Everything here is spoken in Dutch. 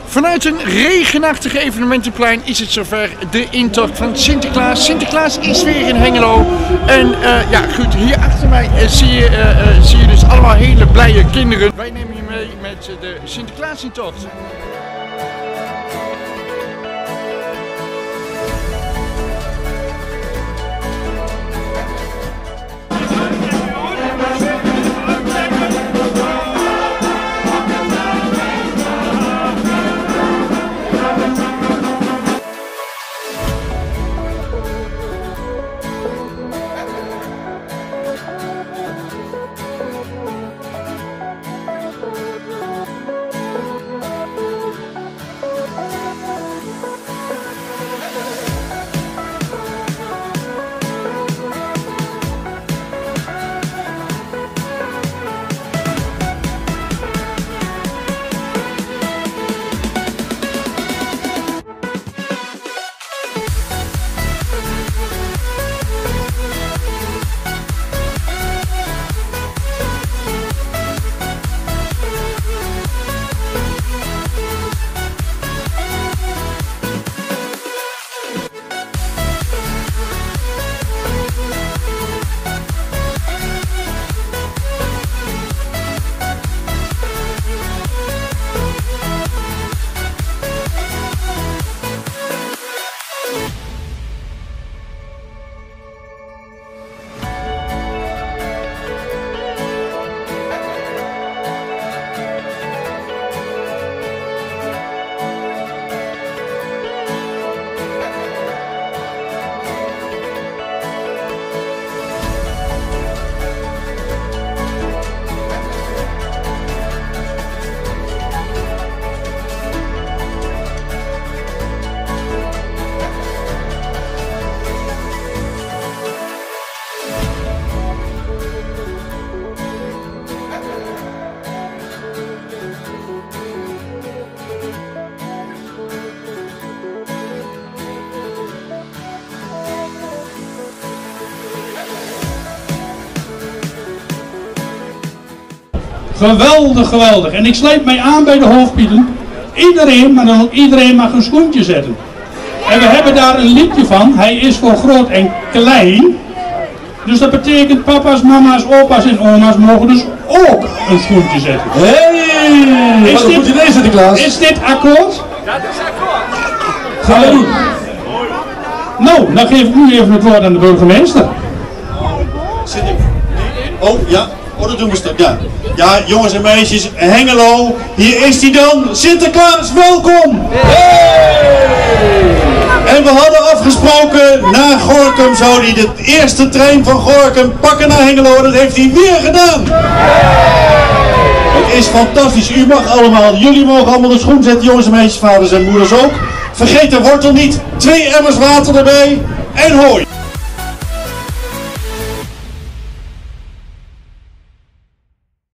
Vanuit een regenachtige evenementenplein is het zover, de intocht van Sinterklaas. Sinterklaas is weer in Hengelo. En ja goed, hier achter mij zie je dus allemaal hele blije kinderen. Wij nemen je mee met de Sinterklaas-intocht. Geweldig, geweldig. En ik sluit mij aan bij de hoofdpieten. Iedereen, maar dan ook iedereen mag een schoentje zetten. En we hebben daar een liedje van. Hij is voor groot en klein. Dus dat betekent papa's, mama's, opa's en oma's mogen dus ook een schoentje zetten. Hey, wat een goed idee, Sinterklaas. Is dit akkoord? Ja, dat is akkoord. Gaan we doen. Nou, dan geef ik nu even het woord aan de burgemeester. Oh, ja. Oh, dat doen we straks. Ja. Ja, jongens en meisjes, Hengelo, hier is hij dan. Sinterklaas, welkom! Hey! En we hadden afgesproken, na Gorinchem zou hij de eerste trein van Gorinchem pakken naar Hengelo. En dat heeft hij weer gedaan! Het is fantastisch, u mag allemaal, jullie mogen allemaal de schoen zetten, jongens en meisjes, vaders en moeders ook. Vergeet de wortel niet, 2 emmers water erbij en hooi!